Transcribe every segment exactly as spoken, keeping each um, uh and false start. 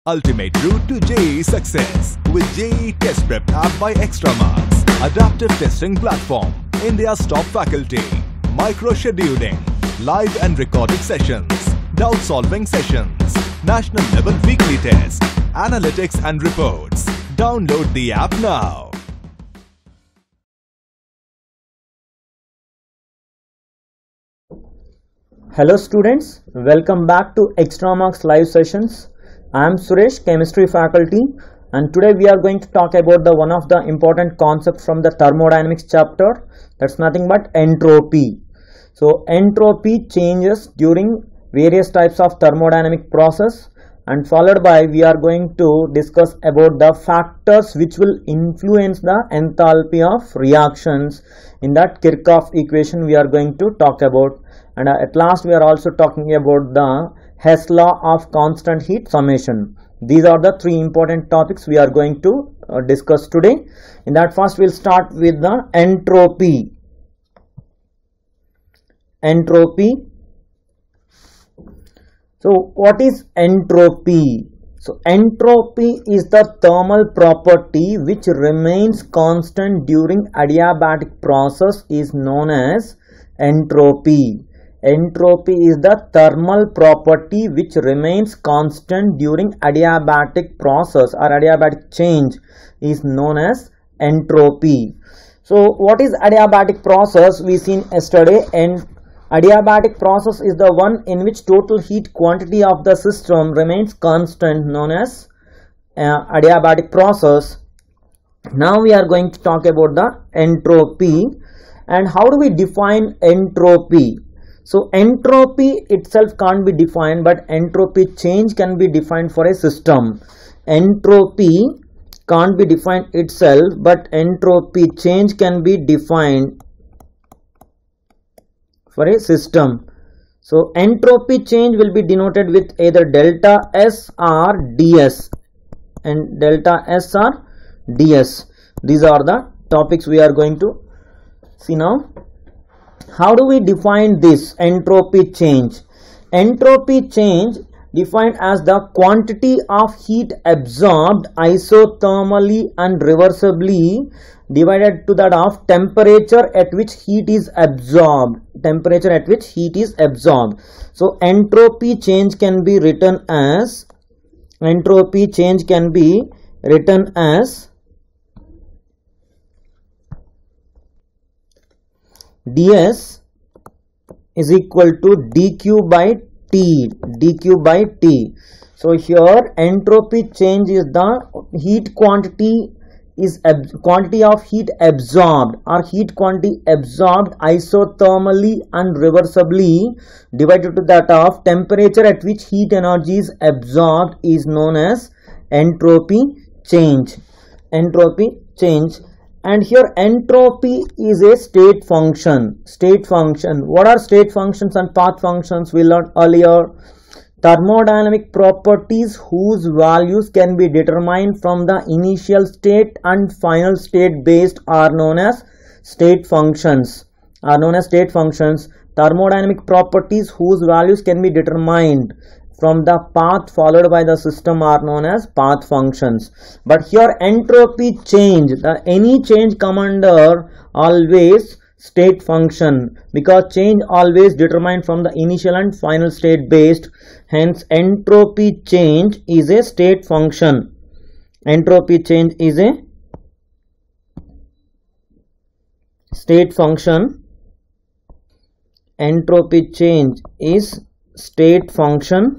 Ultimate route to J E E success with J E E Test Prep app by Extramarks. Adaptive testing platform. India's top faculty. Micro-scheduling. Live and recorded sessions. Doubt-solving sessions. National level weekly test. Analytics and reports. Download the app now. Hello students, welcome back to Extramarks live sessions. I am Suresh, chemistry faculty, and today we are going to talk about the one of the important concepts from the thermodynamics chapter. That's nothing but entropy. So entropy changes during various types of thermodynamic process, and followed by we are going to discuss about the factors which will influence the enthalpy of reactions. In that Kirchhoff equation we are going to talk about, and uh, at last we are also talking about the Hess law of constant heat summation. These are the three important topics we are going to uh, discuss today. In that, first we'll start with the entropy. Entropy. So what is entropy? So entropy is the thermal property which remains constant during adiabatic process is known as entropy. Entropy is the thermal property which remains constant during adiabatic process or adiabatic change is known as entropy. So what is adiabatic process? We seen yesterday, and adiabatic process is the one in which total heat quantity of the system remains constant, known as uh, adiabatic process. Now we are going to talk about the entropy, and how do we define entropy? So entropy itself can't be defined, but entropy change can be defined for a system. Entropy can't be defined itself, but entropy change can be defined for a system. So entropy change will be denoted with either delta S or ds, and delta S or ds. These are the topics we are going to see now. How do we define this entropy change? Entropy change defined as the quantity of heat absorbed isothermally and reversibly divided to that of temperature at which heat is absorbed. Temperature at which heat is absorbed. So entropy change can be written as entropy change can be written as ds is equal to dq by t, dq by t. So here entropy change is the heat quantity is quantity of heat absorbed or heat quantity absorbed isothermally and reversibly divided to that of temperature at which heat energy is absorbed is known as entropy change. Entropy change. And here entropy is a state function. State function. What are state functions and path functions? We learned earlier. Thermodynamic properties whose values can be determined from the initial state and final state based are known as state functions. Are known as state functions. Thermodynamic properties whose values can be determined from the path followed by the system are known as path functions. But here entropy change, the any change come under always state function, because change always determined from the initial and final state based. Hence entropy change is a state function. Entropy change is a state function. Entropy change is state function.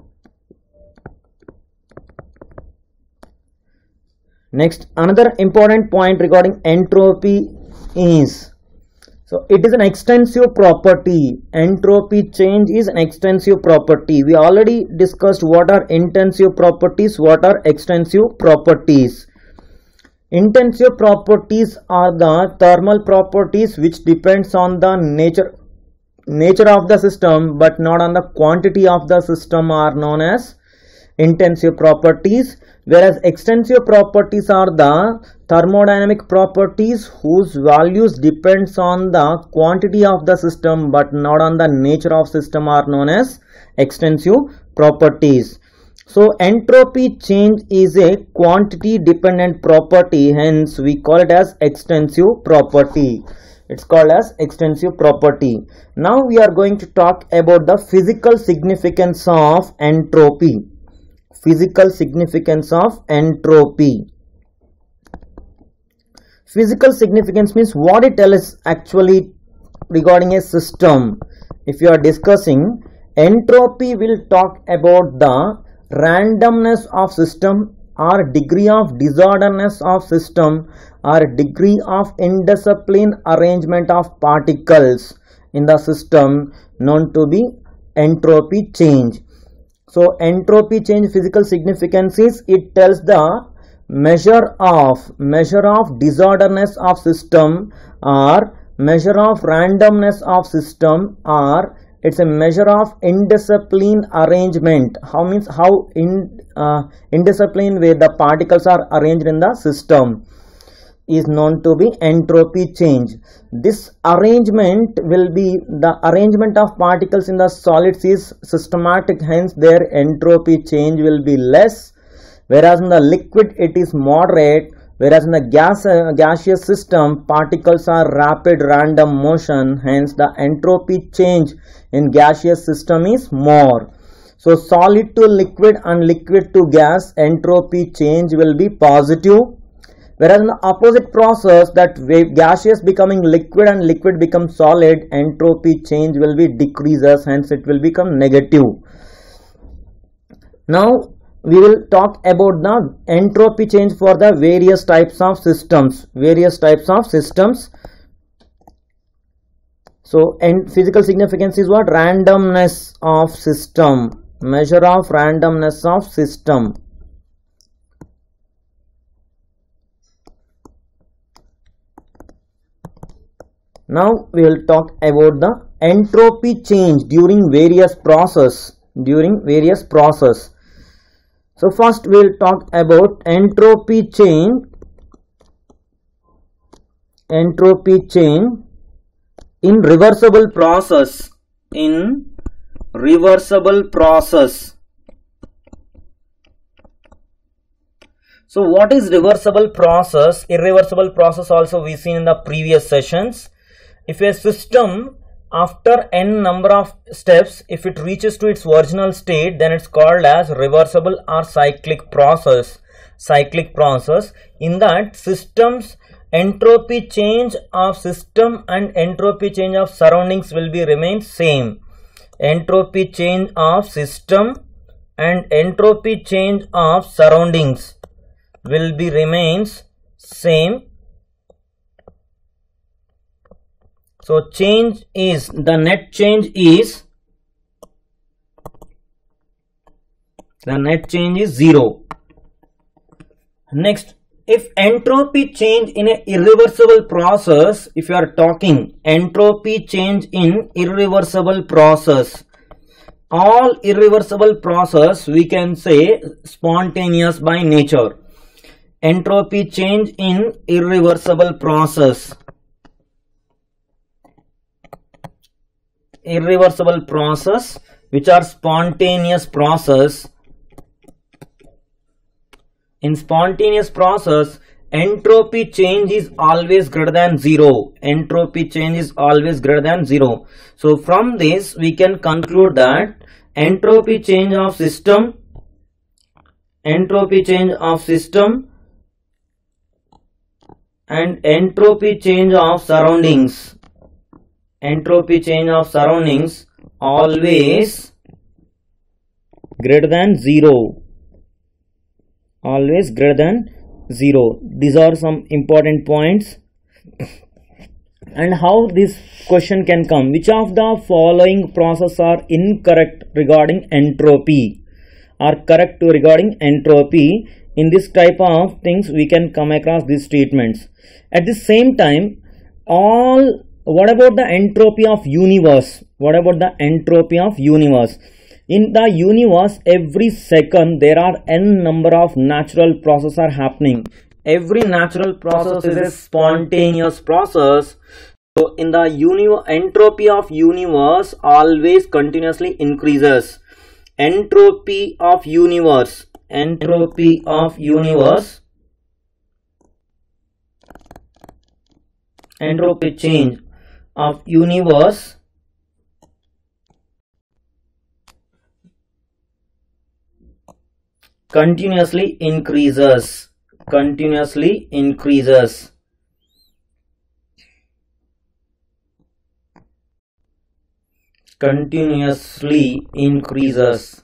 Next, another important point regarding entropy is, so it is an extensive property. Entropy change is an extensive property. We already discussed what are intensive properties, what are extensive properties. Intensive properties are the thermal properties which depends on the nature nature of the system but not on the quantity of the system are known as intensive properties, whereas extensive properties are the thermodynamic properties whose values depends on the quantity of the system but not on the nature of system are known as extensive properties. So entropy change is a quantity dependent property, hence we call it as extensive property. It's called as extensive property. Now we are going to talk about the physical significance of entropy. Physical significance of entropy. Physical significance means what it tells actually regarding a system. If you are discussing entropy, will talk about the randomness of system or degree of disorderness of system or degree of indiscipline arrangement of particles in the system, known to be entropy change. So entropy change physical significance is it tells the measure of measure of disorderness of system or measure of randomness of system, or it's a measure of indiscipline arrangement. How means how in uh, indiscipline way the particles are arranged in the system is known to be entropy change. This arrangement will be the arrangement of particles in the solids is systematic, hence their entropy change will be less, whereas in the liquid it is moderate, whereas in the gas uh, gaseous system particles are rapid random motion, hence the entropy change in gaseous system is more. So solid to liquid and liquid to gas entropy change will be positive, whereas in the opposite process that gaseous becoming liquid and liquid becomes solid, entropy change will be decreases, hence it will become negative. Now we will talk about the entropy change for the various types of systems. Various types of systems. So, and physical significance is what? Randomness of system. Measure of randomness of system. Now we will talk about the entropy change during various process. During various process. So first we will talk about entropy change. Entropy change in reversible process. In reversible process. So what is reversible process? Irreversible process also we seen in the previous sessions. If a system after n number of steps, if it reaches to its original state, then it's called as reversible or cyclic process. Cyclic process. In that, systems entropy change of system and entropy change of surroundings will be remain same. Entropy change of system and entropy change of surroundings will be remains same. So change is, the net change is, the net change is zero. Next, if entropy change in a irreversible process, if you are talking entropy change in irreversible process, all irreversible process we can say spontaneous by nature. Entropy change in irreversible process. Irreversible process which are spontaneous process. In spontaneous process, entropy change is always greater than zero. Entropy change is always greater than zero. So from this we can conclude that entropy change of system, entropy change of system and entropy change of surroundings. Entropy change of surroundings always greater than zero. Always greater than zero. These are some important points. And how this question can come? Which of the following processes are incorrect regarding entropy? Are correct regarding entropy? In this type of things we can come across these statements. At the same time, all what about the entropy of universe? What about the entropy of universe? In the universe, every second there are n number of natural processes are happening. Every natural process is a spontaneous process. So in the uni entropy of universe always continuously increases. entropy of universe, entropy of universe, entropy change of universe continuously increases, continuously increases. Continuously increases.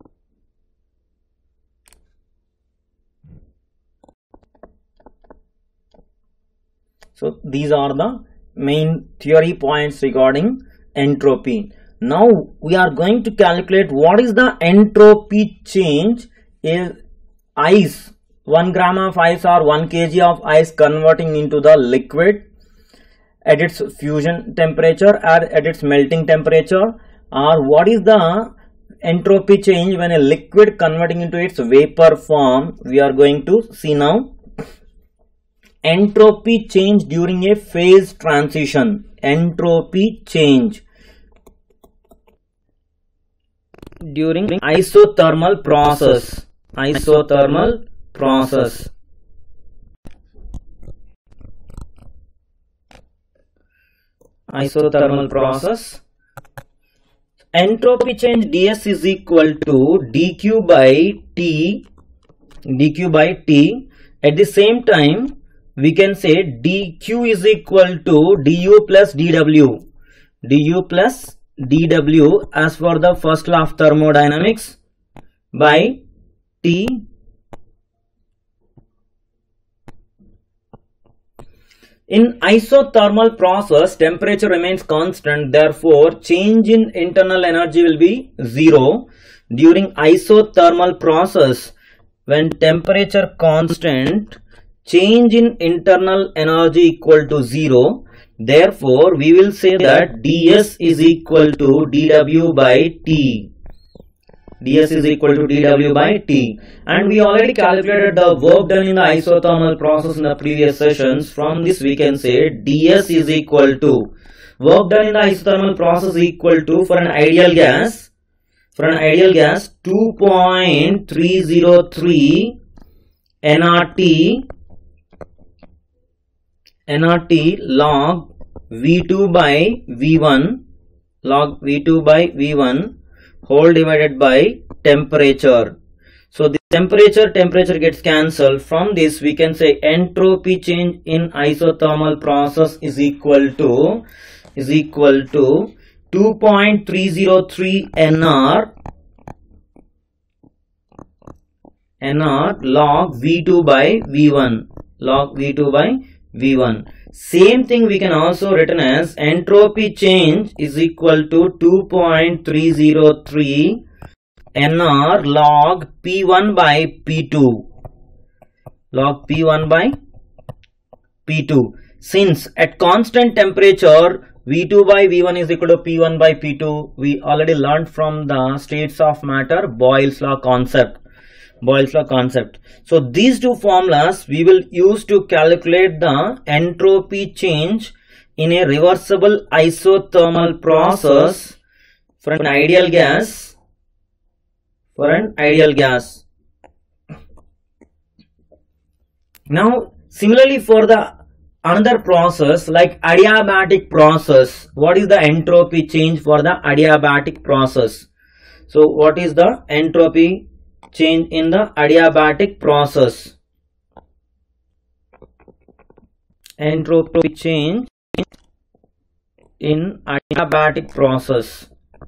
So these are the main theory points regarding entropy. Now we are going to calculate what is the entropy change in ice, one gram of ice or one kilogram of ice converting into the liquid at its fusion temperature or at its melting temperature, or what is the entropy change when a liquid converting into its vapor form. We are going to see now. Entropy change during a phase transition, entropy change during isothermal process, isothermal process. Isothermal process. Entropy change ds is equal to dq by t, dq by t. At the same time, we can say dq is equal to du plus dw, du plus dw as for the first law of thermodynamics by t. In isothermal process, temperature remains constant, therefore change in internal energy will be zero. During isothermal process, when temperature constant, change in internal energy equal to zero. Therefore, we will say that ds is equal to dw by t. ds is equal to dw by t. And we already calculated the work done in the isothermal process in the previous sessions. From this we can say ds is equal to work done in the isothermal process equal to, for an ideal gas, for an ideal gas two point three zero three nRT, nRT log V two by V one, log V two by V one whole divided by temperature. So the temperature, temperature gets cancelled. From this we can say entropy change in isothermal process is equal to, is equal to two point three zero three nR, nR log V two by V one, log V two by V one. Same thing we can also written as entropy change is equal to two point three zero three nR log P one by P two, log P one by P two. Since at constant temperature V two by V one is equal to P one by P two, we already learned from the states of matter Boyle's law concept. Boyle's law concept. So these two formulas we will use to calculate the entropy change in a reversible isothermal process for an ideal gas, for an ideal gas. Now similarly for the another process like adiabatic process, what is the entropy change for the adiabatic process? So what is the entropy change in the adiabatic process? Entropy change in adiabatic process.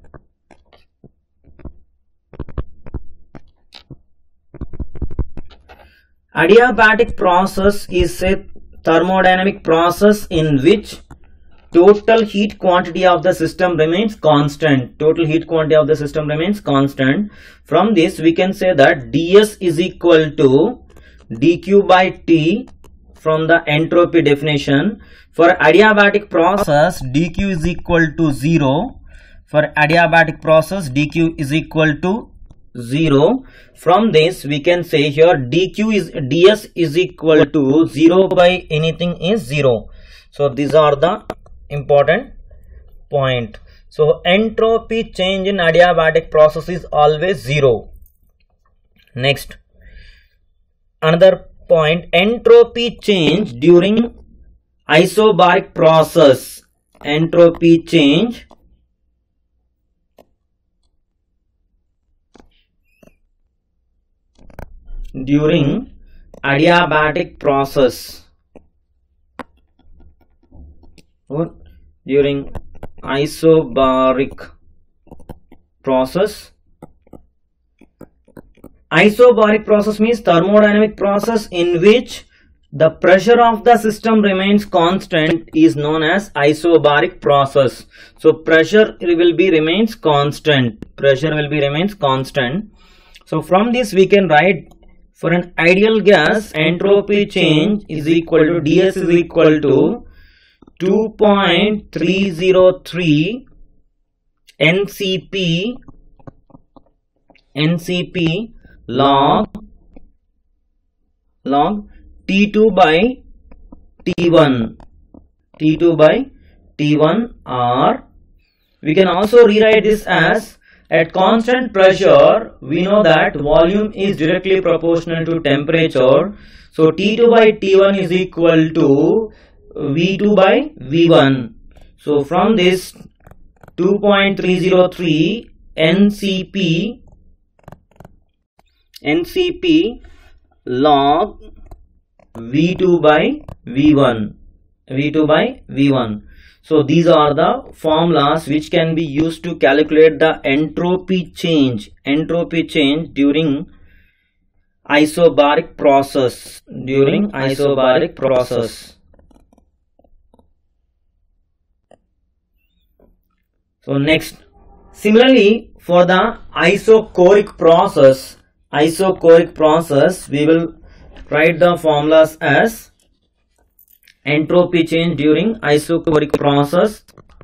Adiabatic process is a thermodynamic process in which total heat quantity of the system remains constant. Total heat quantity of the system remains constant. From this we can say that ds is equal to dq by t from the entropy definition. For adiabatic process dq is equal to zero. For adiabatic process dq is equal to zero. From this we can say here dq is ds is equal to zero by anything is zero. So these are the important point. So entropy change in adiabatic process is always zero. Next, another point, entropy change during isobaric process. Entropy change during adiabatic process. Or during isobaric process. Isobaric process means thermodynamic process in which the pressure of the system remains constant is known as isobaric process. So pressure will be remains constant. Pressure will be remains constant. So from this we can write, for an ideal gas, entropy change is equal to ds is equal to two point three zero three N C P N C P log log T two by T one T two by T one, or we can also rewrite this as, at constant pressure we know that volume is directly proportional to temperature, so T two by T one is equal to V two by V one. So from this two point three zero three N C P N C P log V two by V one V two by V one. So these are the formulas which can be used to calculate the entropy change entropy change during isobaric process during isobaric process. So next, similarly for the isochoric process isochoric process we will write the formulas as entropy change during isochoric process.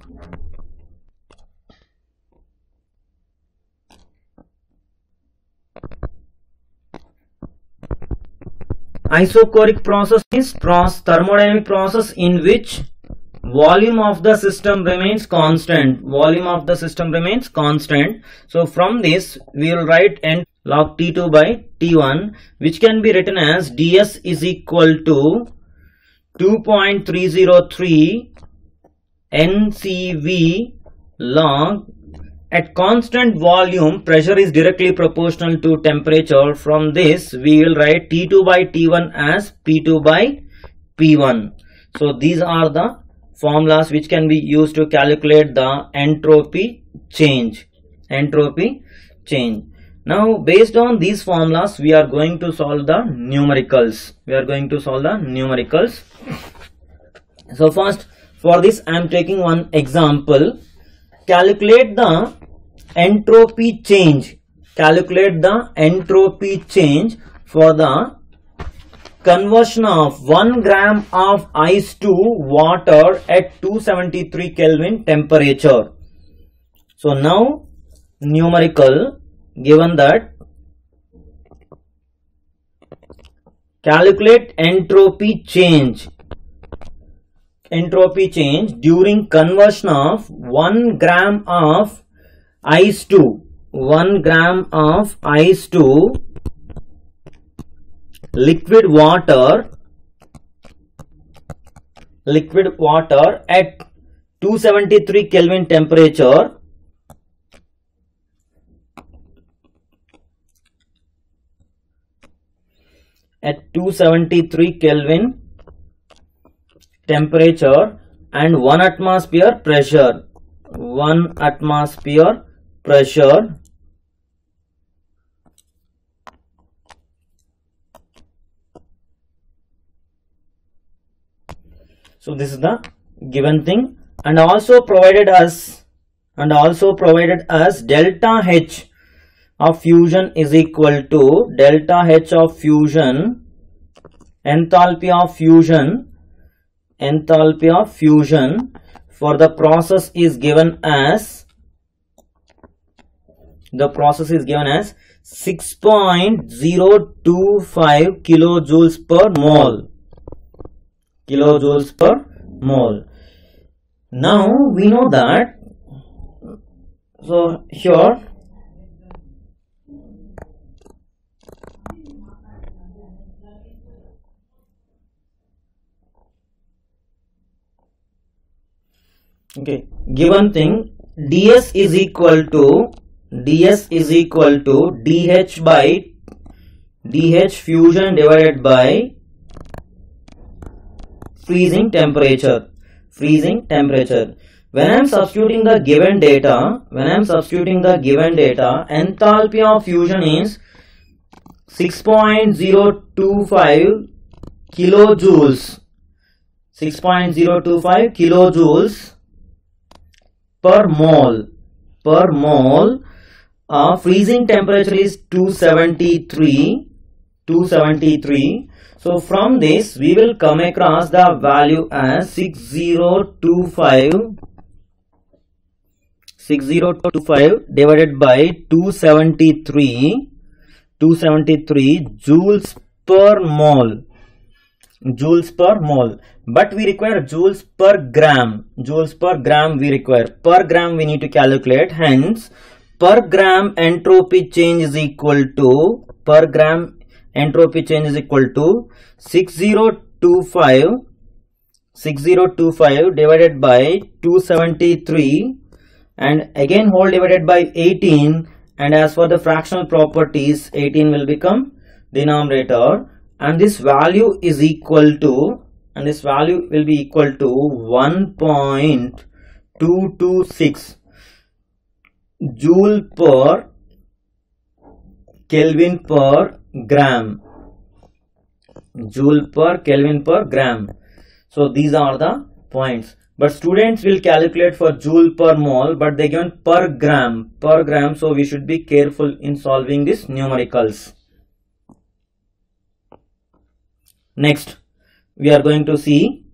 Isochoric process is process, thermodynamic process in which volume of the system remains constant. Volume of the system remains constant. So from this we will write n log T two by T one, which can be written as ds is equal to two point three zero three N C V log, at constant volume pressure is directly proportional to temperature. From this we will write T two by T one as P two by P one. So these are the formulas which can be used to calculate the entropy change entropy change. Now based on these formulas we are going to solve the numericals. We are going to solve the numericals. So first, for this I am taking one example. Calculate the entropy change. Calculate the entropy change for the conversion of one gram of ice to water at two hundred seventy-three Kelvin temperature. So now numerical, given that calculate entropy change entropy change during conversion of one gram of ice to one gram of ice to liquid water liquid water at two hundred seventy-three Kelvin temperature. At two hundred seventy-three Kelvin temperature and one atmosphere pressure. one atmosphere pressure. So this is the given thing, and also provided us and also provided us delta H of fusion is equal to delta H of fusion, enthalpy of fusion, enthalpy of fusion for the process is given as, the process is given as six point zero two five kilojoules per mole, kilojoules per mole. Now we know that So here okay, given thing ds is equal to ds is equal to dh by dh fusion divided by freezing temperature. Freezing temperature. When I am substituting the given data, when I am substituting the given data, enthalpy of fusion is six point zero two five kilojoules. six point zero two five kilojoules per mole. Per mole. Uh, freezing temperature is two seventy-three. two seventy-three. So from this we will come across the value as six thousand twenty-five six thousand twenty-five divided by two seventy-three two seventy-three joules per mole. Joules per mole. But we require joules per gram. Joules per gram we require. Per gram we need to calculate. Hence per gram entropy change is equal to per gram entropy change is equal to six thousand twenty-five divided by two seventy-three and again whole divided by eighteen, and as for the fractional properties eighteen will become denominator, and this value is equal to and this value will be equal to one point two two six joule per Kelvin per gram. Joule per Kelvin per gram. So these are the points. But students will calculate for joule per mole, but they given per gram. Per gram. So we should be careful in solving these numericals. Next, we are going to see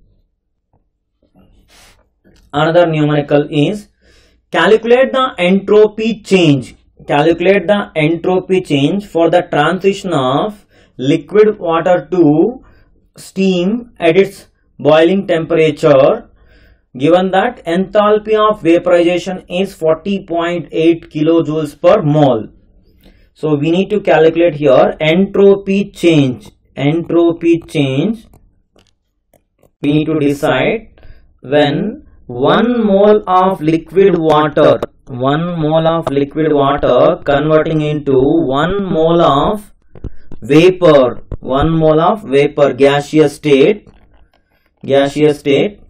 another numerical is calculate the entropy change. Calculate the entropy change for the transition of liquid water to steam at its boiling temperature, given that enthalpy of vaporization is forty point eight kilojoules per mole. So we need to calculate here entropy change. Entropy change we need to decide when one mole of liquid water one mole of liquid water converting into one mole of vapor, one mole of vapor gaseous state, gaseous state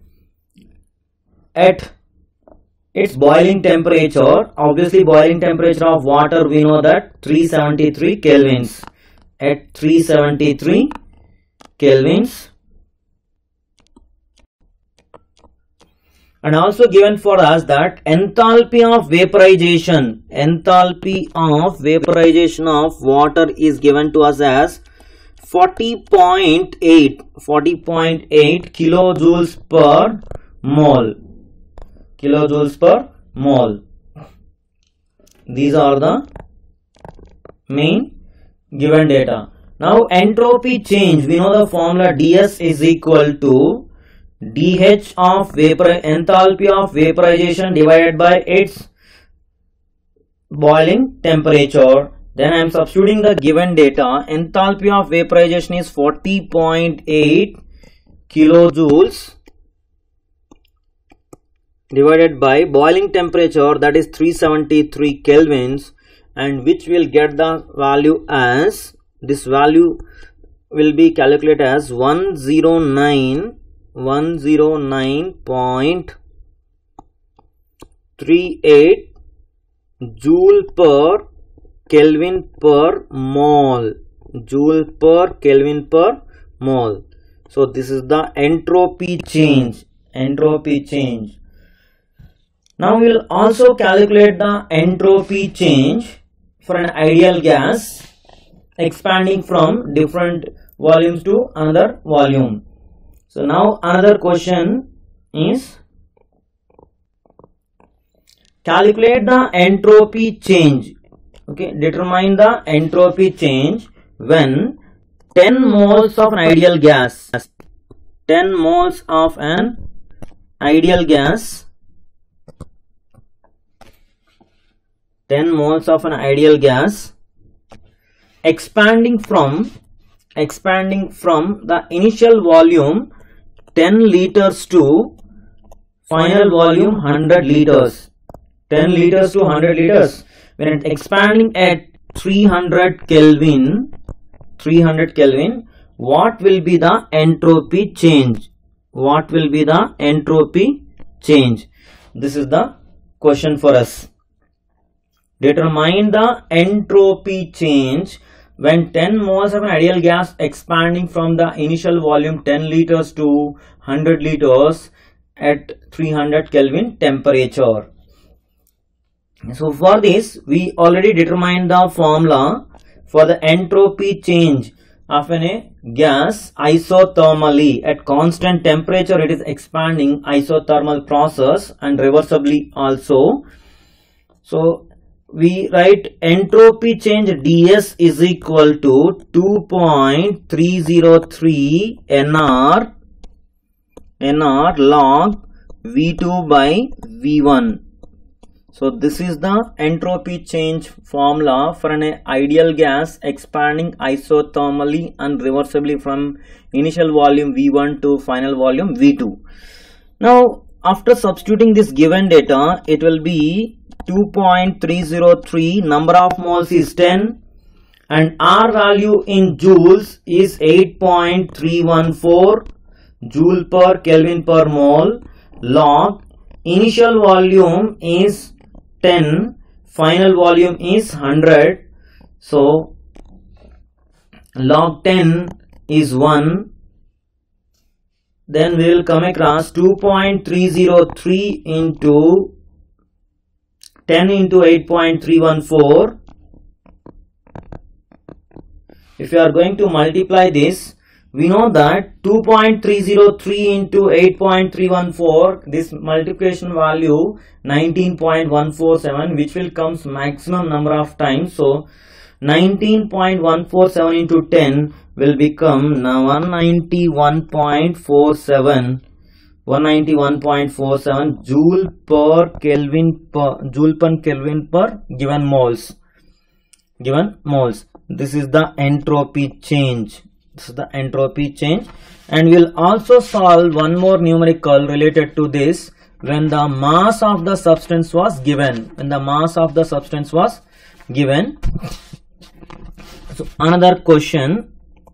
at its boiling temperature. Obviously boiling temperature of water we know that three seventy-three kelvins. At three seventy-three kelvins. And also given for us that enthalpy of vaporization, enthalpy of vaporization of water is given to us as forty point eight kilojoules per mole. Kilojoules per mole. These are the main given data. Now entropy change, we know the formula ds is equal to dH of vapor enthalpy of vaporization divided by its boiling temperature. Then I am substituting the given data. Enthalpy of vaporization is forty point eight kilojoules divided by boiling temperature, that is three seventy-three kelvins, and which will get the value as this value will be calculated as one hundred nine point three eight joule per Kelvin per mole. Joule per Kelvin per mole. So this is the entropy change. Entropy change. Now we will also calculate the entropy change for an ideal gas expanding from different volumes to another volume. So now another question is calculate the entropy change. Okay, determine the entropy change when ten moles of an ideal gas, ten moles of an ideal gas ten moles of an ideal gas expanding from expanding from the initial volume ten liters to final volume one hundred liters. ten liters to one hundred liters. When it's expanding at three hundred Kelvin, three hundred Kelvin, what will be the entropy change? What will be the entropy change? This is the question for us. Determine the entropy change when ten moles of an ideal gas expanding from the initial volume ten liters to one hundred liters at three hundred Kelvin temperature. So for this, we already determined the formula for the entropy change of a gas isothermally. At constant temperature, it is expanding, isothermal process, and reversibly also. So we write entropy change ds is equal to two point three zero three N R N R log V two by V one. So this is the entropy change formula for an ideal gas expanding isothermally and reversibly from initial volume V one to final volume V two. Now after substituting this given data, it will be two point three zero three, number of moles is ten, and R value in joules is eight point three one four joule per Kelvin per mole, log initial volume is ten, final volume is one hundred, so log ten is one. Then we will come across two point three zero three into ten into eight point three one four. If you are going to multiply this, we know that two point three zero three into eight point three one four, this multiplication value nineteen point one four seven, which will comes maximum number of times. So nineteen point one four seven into ten will become one ninety-one point four seven, one ninety-one point four seven joule per Kelvin per joule per Kelvin per given moles. Given moles. This is the entropy change. This is the entropy change, and we'll also solve one more numerical related to this when the mass of the substance was given. When the mass of the substance was given. So another question.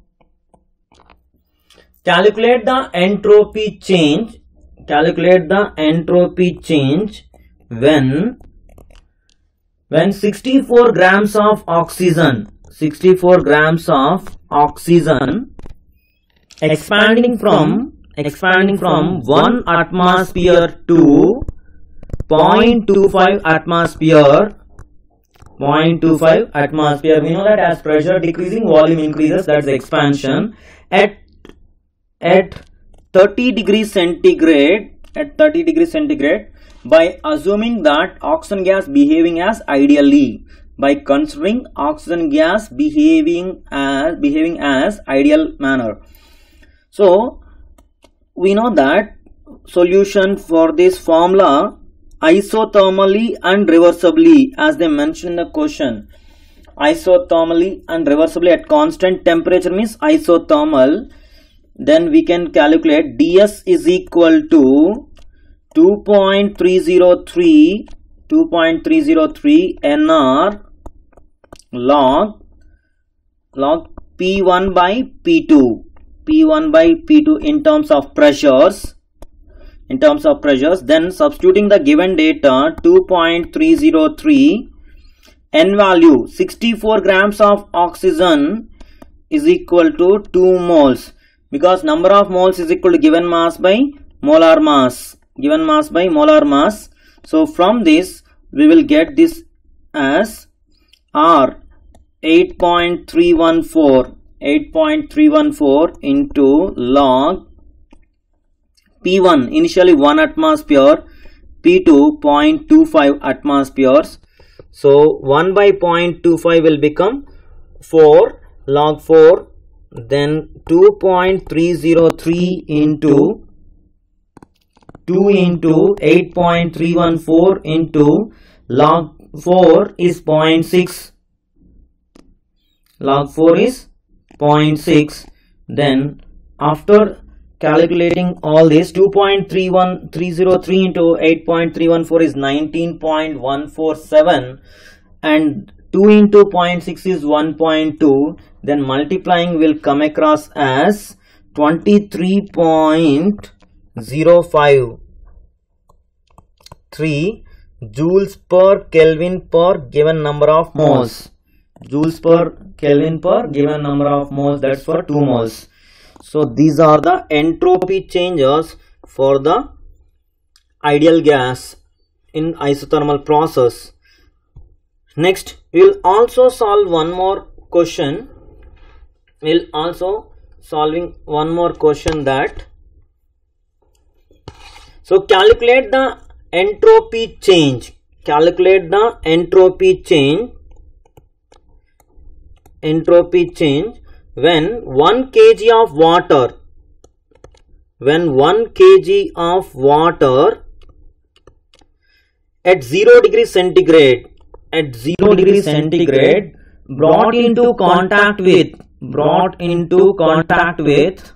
Calculate the entropy change. Calculate the entropy change when when sixty-four grams of oxygen. sixty-four grams of oxygen expanding from expanding from one atmosphere to zero point two five atmosphere. zero point two five atmosphere. We know that as pressure decreasing, volume increases. That's expansion. At at thirty degrees centigrade. At thirty degrees centigrade, by assuming that oxygen gas behaving as ideally. By considering oxygen gas behaving as behaving as ideal manner. So we know that solution for this formula isothermally and reversibly, as they mentioned in the question. Isothermally and reversibly at constant temperature means isothermal. Then we can calculate ds is equal to two point three zero three N R log log P one by P two. P one by P two in terms of pressures. In terms of pressures. Then substituting the given data two point three zero three, N value sixty-four grams of oxygen is equal to two moles. Because number of moles is equal to given mass by molar mass. Given mass by molar mass. So from this we will get this as R eight point three one four into log P one initially one atmosphere, P two zero point two five atmospheres. So one by zero point two five will become four log four, then two point three zero three into two into eight point three one four into log four is zero point six. Log four is zero point six. Then after calculating all this, two point three one three zero three into eight point three one four is nineteen point one four seven, and two into zero point six is one point two. Then multiplying will come across as twenty-three point zero five three joules per Kelvin per given number of moles. Joules per Kelvin per given number of moles, that's for two moles. So these are the entropy changes for the ideal gas in isothermal process. Next, we will also solve one more question. We will also solving one more question that, so calculate the entropy change. Calculate the entropy change. Entropy change when one kilogram of water, when one kilogram of water at zero degree centigrade, at zero degree centigrade brought into contact with, brought into contact with,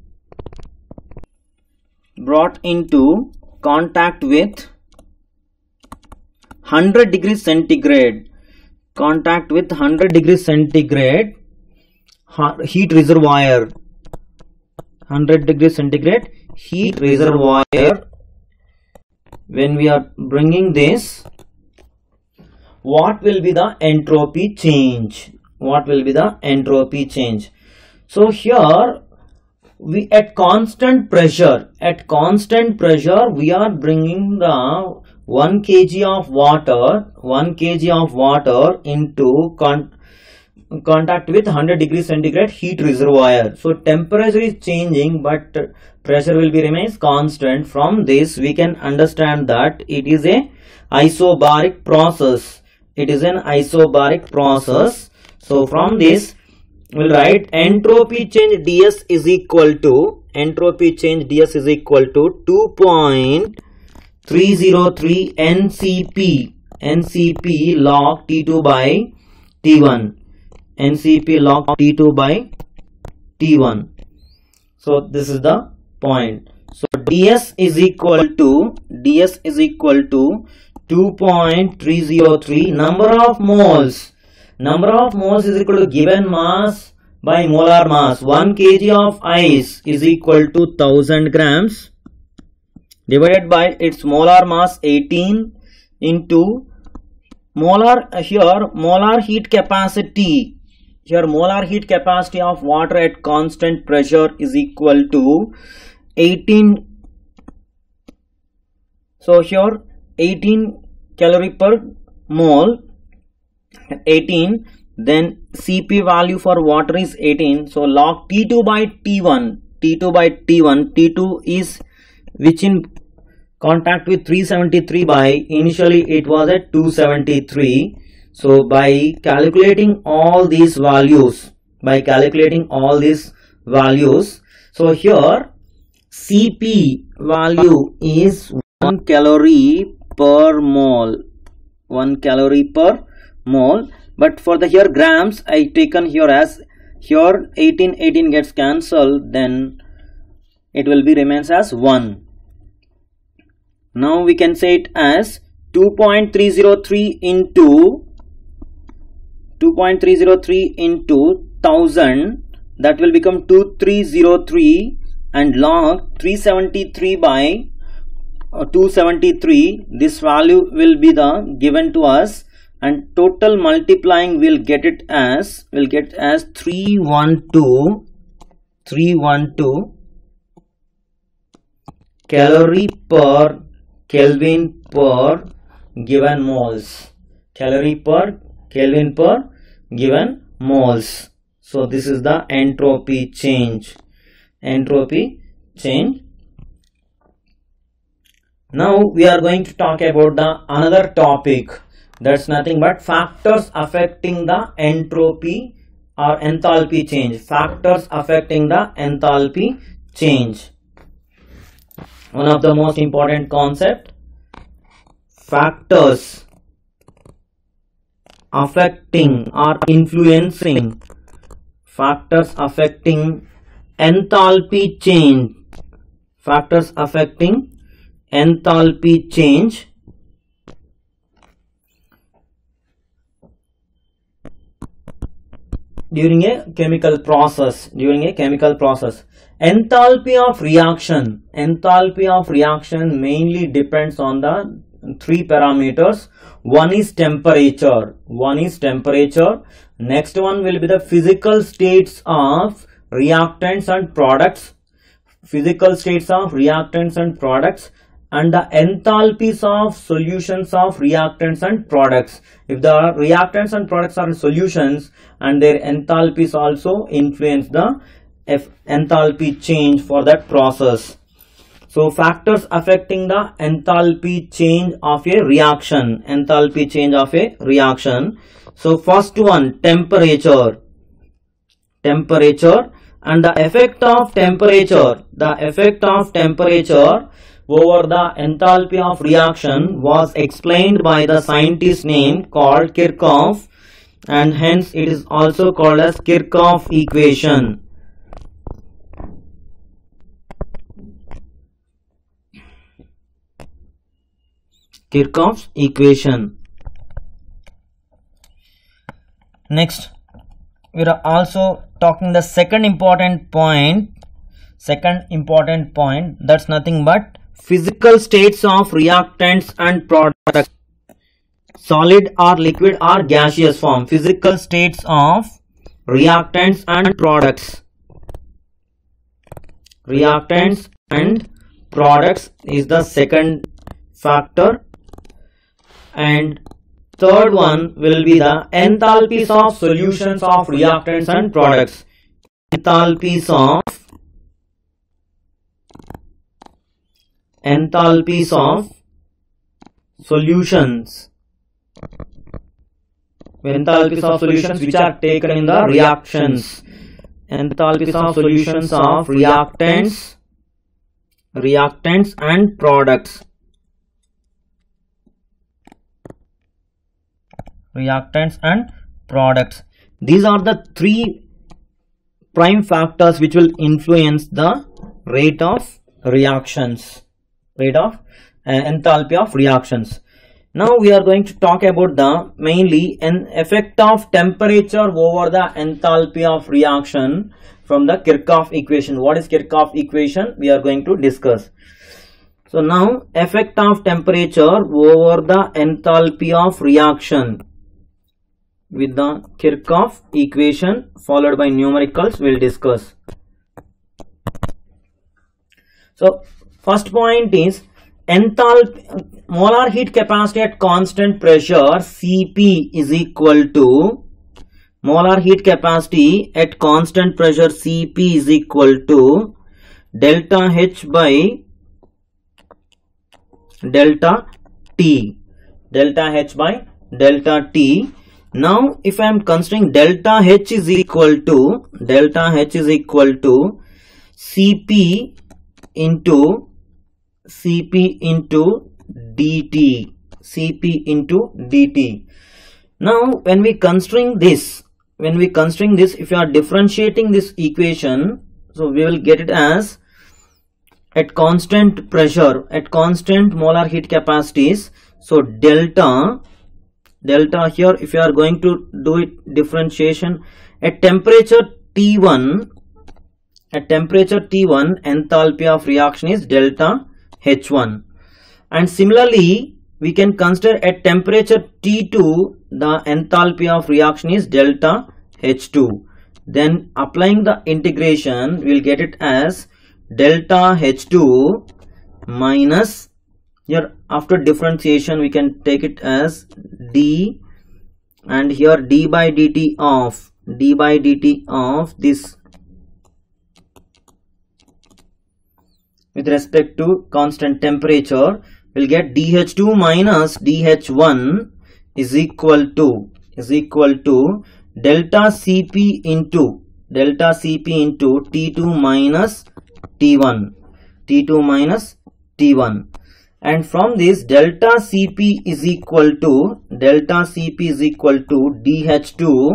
brought into contact with one hundred degree centigrade, contact with one hundred degree centigrade heat reservoir, one hundred degree centigrade heat reservoir. When we are bringing this, what will be the entropy change? What will be the entropy change? So here we at constant pressure, at constant pressure we are bringing the one kilogram of water, one kilogram of water into con contact with one hundred degree centigrade heat reservoir. So temperature is changing but pressure will be remains constant. From this we can understand that it is a isobaric process. It is an isobaric process. So from this we'll write entropy change ds is equal to, entropy change ds is equal to two point three zero three N C P, N C P log T two by T one, N C P log T two by T one. So this is the point. So ds is equal to, ds is equal to two point three zero three number of moles. Number of moles is equal to given mass by molar mass. one kilogram of ice is equal to one thousand grams divided by its molar mass eighteen into molar, here molar heat capacity. Here molar heat capacity of water at constant pressure is equal to eighteen. So here eighteen calorie per mole, eighteen. Then C P value for water is eighteen. So log T two by T one, T two by T one, T two is which in contact with three seventy-three by, initially it was at two seventy-three. So by calculating all these values, by calculating all these values, so here C P value is one calorie per mole, one calorie per mole. But for the here grams I taken here as, here eighteen, eighteen gets cancelled, then it will be remains as one. Now we can say it as two point three zero three into two point three zero three into one thousand, that will become two thousand three hundred three, and log three seventy-three by uh, two seventy-three, this value will be the given to us, and total multiplying will get it as, will get as three hundred twelve, three hundred twelve calorie per Kelvin per given moles, calorie per Kelvin per given moles. So this is the entropy change, entropy change. Now we are going to talk about the another topic, that's nothing but factors affecting the entropy or enthalpy change, factors affecting the enthalpy change. One of the most important concept, factors affecting or influencing, factors affecting enthalpy change, factors affecting enthalpy change during a chemical process, during a chemical process. Enthalpy of reaction, enthalpy of reaction mainly depends on the three parameters. One is temperature, one is temperature. Next one will be the physical states of reactants and products, physical states of reactants and products, and the enthalpies of solutions of reactants and products. If the reactants and products are solutions, and their enthalpies also influence the enthalpy change for that process. So factors affecting the enthalpy change of a reaction, enthalpy change of a reaction. So first one, temperature, temperature, and the effect of temperature, the effect of temperature over the enthalpy of reaction was explained by the scientist name called Kirchhoff, and hence it is also called as Kirchhoff equation. Kirchhoff's equation. Next, we are also talking the second important point, second important point, that's nothing but physical states of reactants and products, solid or liquid or gaseous form, physical states of reactants and products, reactants and products is the second factor. And third one will be the enthalpies of solutions of reactants and products, enthalpies of enthalpies of solutions, enthalpies of solutions which are taken in the reactions, enthalpies of solutions of reactants, reactants and products, reactants and products. These are the three prime factors which will influence the rate of reactions, rate of uh, enthalpy of reactions. Now we are going to talk about the mainly an effect of temperature over the enthalpy of reaction from the Kirchhoff equation. What is Kirchhoff equation? We are going to discuss. So now effect of temperature over the enthalpy of reaction with the Kirchhoff equation followed by numericals we will discuss. So first point is enthalpy, molar heat capacity at constant pressure C P is equal to, molar heat capacity at constant pressure C P is equal to delta H by delta T, delta H by delta T. Now if I am considering delta H is equal to, delta H is equal to C P into C P into dt, C P into dt. Now when we considering this, when we considering this, if you are differentiating this equation, so we will get it as at constant pressure, at constant molar heat capacities. So delta, delta here if you are going to do it differentiation at temperature T one, at temperature T one enthalpy of reaction is delta H one, and similarly we can consider at temperature T two the enthalpy of reaction is delta H two. Then applying the integration we will get it as delta H two minus, here after differentiation we can take it as d, and here d by dt of, d by dt of this with respect to constant temperature, we'll get d H two minus d H one is equal to, is equal to delta C P into, delta C P into T two minus T one, T two minus T one. And from this, delta C P is equal to delta C P is equal to D H two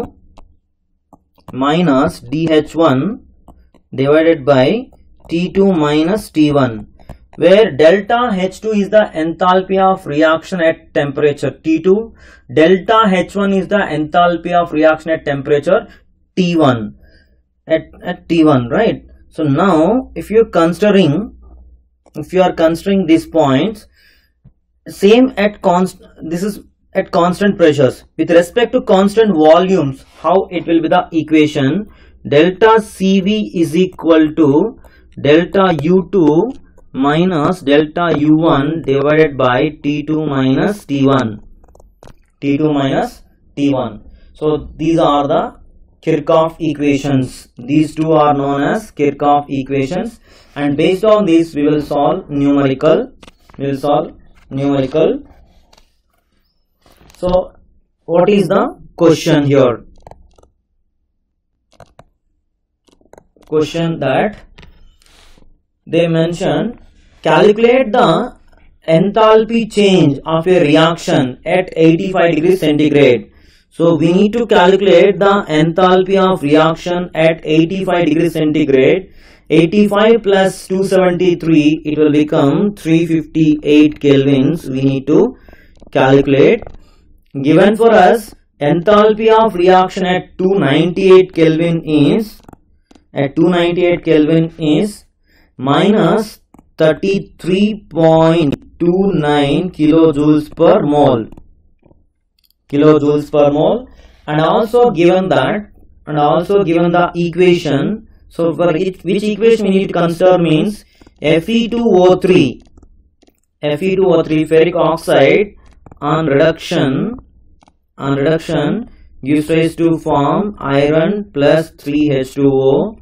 minus D H one divided by T two minus T one, where delta H two is the enthalpy of reaction at temperature T two, delta H one is the enthalpy of reaction at temperature T one, at, at T one, right? So now if you're considering if you are considering these points, same at const this is at constant pressures. With respect to constant volumes, how it will be the equation? Delta C V is equal to delta U two minus delta U one divided by T two minus T one. T two minus T one. So these are the Kirchhoff equations. These two are known as Kirchhoff equations, and based on this we will solve numerical. We will solve numerical. So what is the question here? Question that they mention, calculate the enthalpy change of a reaction at eighty-five degrees centigrade. So we need to calculate the enthalpy of reaction at eighty-five degrees centigrade. eighty-five plus two seventy-three, it will become three fifty-eight kelvins. We need to calculate. Given for us, enthalpy of reaction at two ninety-eight Kelvin is at two ninety-eight Kelvin is minus thirty-three point two nine kilojoules per mole. Kilojoules per mole, and also given that, and also given the equation. So for it, which equation we need to consider means F E two O three, F E two O three ferric oxide on reduction, on reduction gives rise to form iron plus three H two O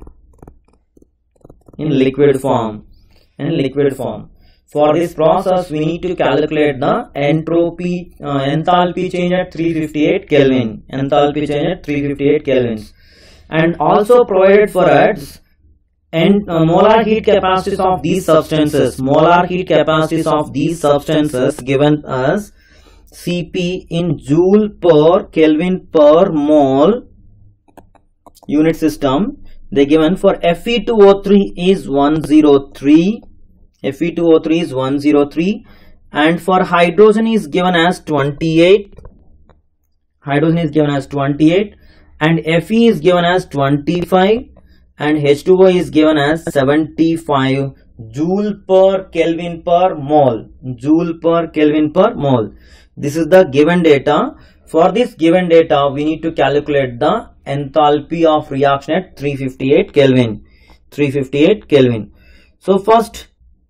in liquid form, in liquid form. For this process, we need to calculate the entropy, uh, enthalpy change at three fifty-eight Kelvin. Enthalpy change at three fifty-eight Kelvins. And also provided for us and uh, molar heat capacities of these substances. Molar heat capacities of these substances given as C P in joule per Kelvin per mole unit system. They given for F E two O three is one hundred three. F E two O three is one hundred three, and for hydrogen is given as twenty-eight. Hydrogen is given as twenty-eight, and Fe is given as twenty-five, and H two O is given as seventy-five joule per Kelvin per mole. Joule per Kelvin per mole. This is the given data. For this given data, we need to calculate the enthalpy of reaction at three fifty-eight Kelvin. three fifty-eight Kelvin. So first.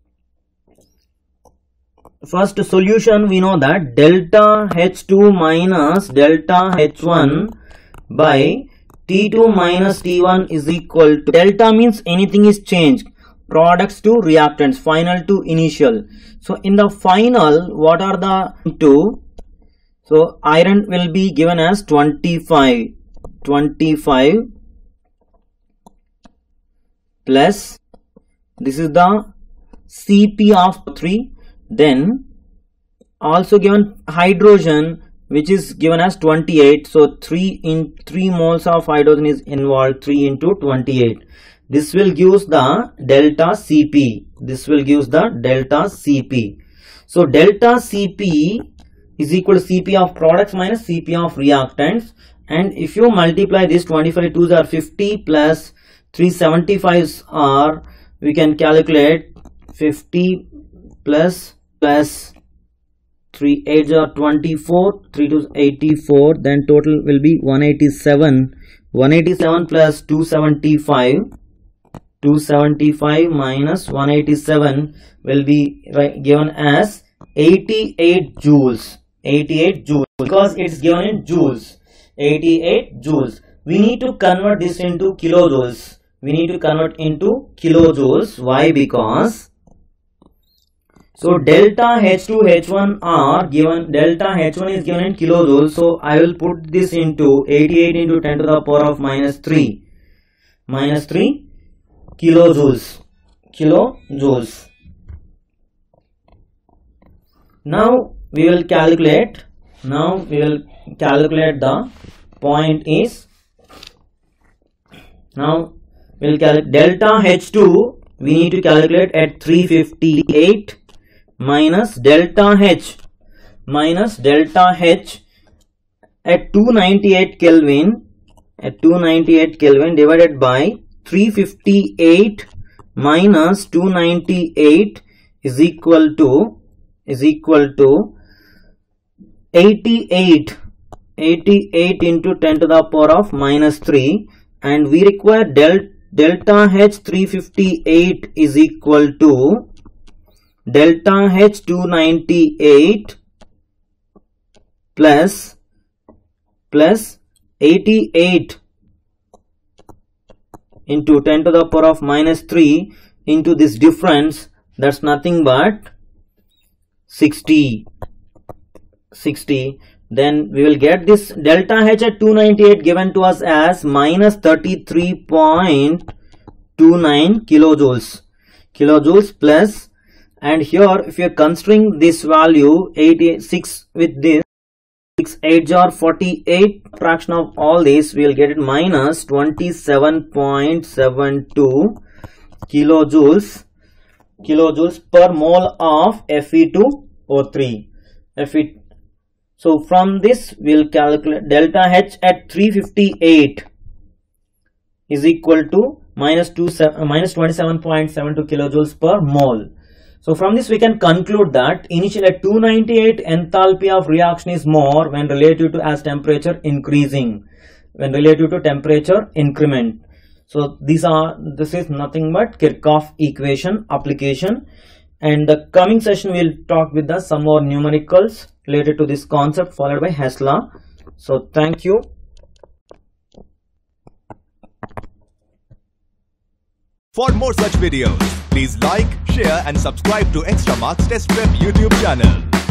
First solution, we know that delta H two minus delta H one by T two minus T one is equal to, delta means anything is changed, products to reactants, final to initial. So in the final, what are the two? So iron will be given as twenty-five, twenty-five plus, this is the C P of three. Then also given hydrogen, which is given as twenty-eight. So three in three moles of hydrogen is involved. three into twenty-eight. This will give the delta C P. This will give the delta C P. So delta C P is equal to C P of products minus C P of reactants. And if you multiply this, twenty-five twos are fifty plus three seventy-fives are, we can calculate fifty plus plus three eights are twenty-four, three twos eighty-four, then total will be one eighty-seven. one eighty-seven plus two seventy-five, two seventy-five minus one eighty-seven will be given as eighty-eight joules. eighty-eight joules, because it's given in joules. eighty-eight joules. We need to convert this into kilojoules. We need to convert into kilojoules. Why? Because so delta H two H one are given, delta H one is given in kilojoules. So I will put this into eighty-eight into ten to the power of minus three. Minus three kilojoules. Kilojoules. Now we will calculate. Now we will calculate the point is. Now we will calculate delta H two. We need to calculate at three fifty-eight minus delta H minus delta H at two ninety-eight Kelvin at two ninety-eight Kelvin divided by three fifty-eight minus two ninety-eight is equal to is equal to eighty-eight eighty-eight into ten to the power of minus three, and we require del delta H three fifty-eight is equal to delta H two ninety-eight plus plus eighty-eight into ten to the power of minus three into this difference, that's nothing but sixty. sixty. Then we will get this delta H at two ninety-eight given to us as minus thirty-three point two nine kilojoules. Kilojoules plus, and here if you are considering this value eighty-six with this, six eight are forty-eight, fraction of all this, we will get it minus twenty-seven point seven two kilojoules kilojoules per mole of F E two O three. F E. So from this we will calculate delta H at three fifty-eight is equal to minus two minus twenty-seven point seven two kilojoules per mole. So from this we can conclude that initially at two ninety-eight enthalpy of reaction is more when relative to as temperature increasing, when relative to temperature increment. So these are this is nothing but Kirchhoff equation application, and the coming session we will talk with the some more numericals related to this concept followed by Hess law. So thank you. For more such videos, please like, share and subscribe to Extramarks Test Prep YouTube channel.